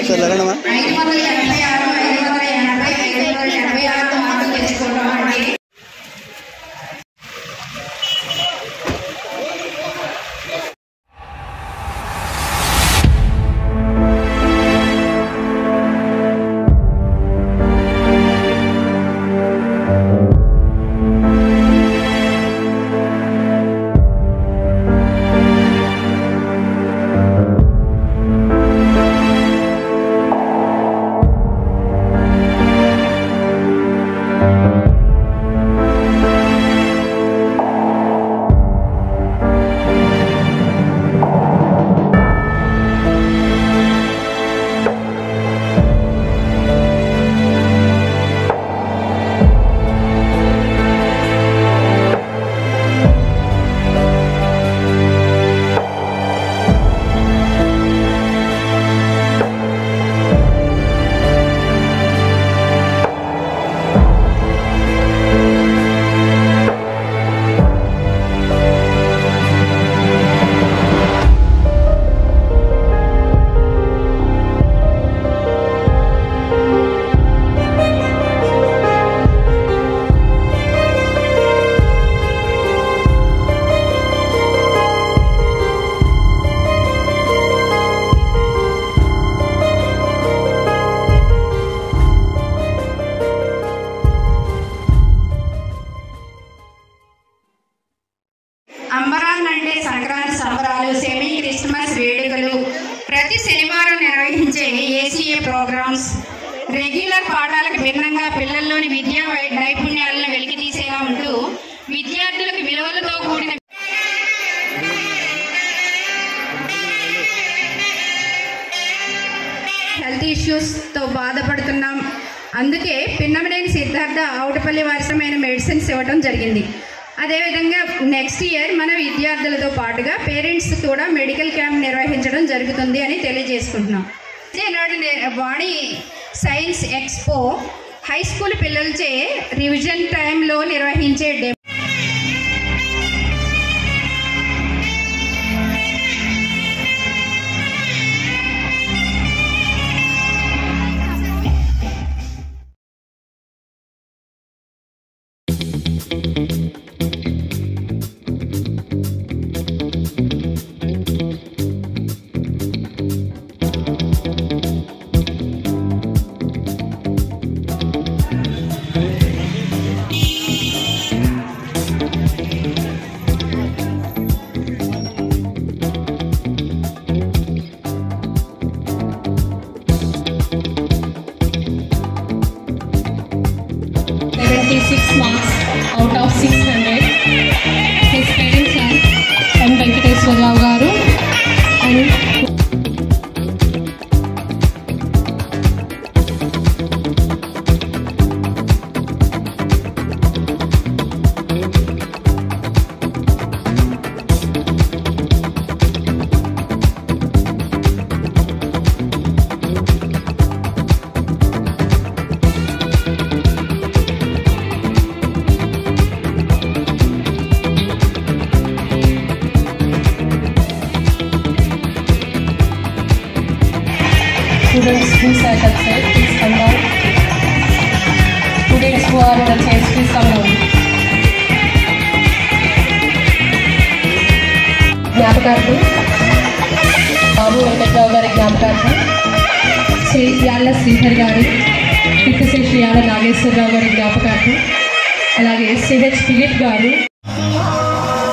ఒకసారి లగనమా 586 586 మార్కులు తెచ్చుకోవడం అంటే అంబరాన్ అంటే సంక్రాంతి సంబరాలు, సెమీ క్రిస్మస్ వేడుకలు, ప్రతి శనివారం నిర్వహించే ఏసీఏ ప్రోగ్రామ్స్, రెగ్యులర్ పాఠాలకు భిన్నంగా పిల్లల్లోని విద్యా నైపుణ్యాలను వెలికితీసేలా ఉంటూ విద్యార్థులకు విలువలతో కూడిన హెల్త్ ఇష్యూస్తో బాధపడుతున్నాం. అందుకే పిన్నమనేని సిద్ధార్థ ఆవుటపల్లి వారసమైన మెడిసిన్స్ ఇవ్వడం జరిగింది. అదేవిధంగా నెక్స్ట్ ఇయర్ మన విద్యార్థులతో పాటుగా పేరెంట్స్ కూడా మెడికల్ క్యాంప్ నిర్వహించడం జరుగుతుంది అని తెలియజేసుకుంటున్నాం. Body science expo high school పిల్లలచే రివిజన్ టైంలో నిర్వహించే marks out of 600. His parents are M. Venkateswara Rao garu and students who sat outside, please come down. Students who are in the chairs, please come down. జ్ఞాపకార్థం బాబు వెంకట్రావు గారి జ్ఞాపకార్థం శ్రీ యాళ్ళ శ్రీధర్ గారు, శ్రీ శ్రీ యాళ్ళ నాగేశ్వరరావు గారి జ్ఞాపకార్థం, అలాగే సిహెచ్ ఫిలిప్ గారు.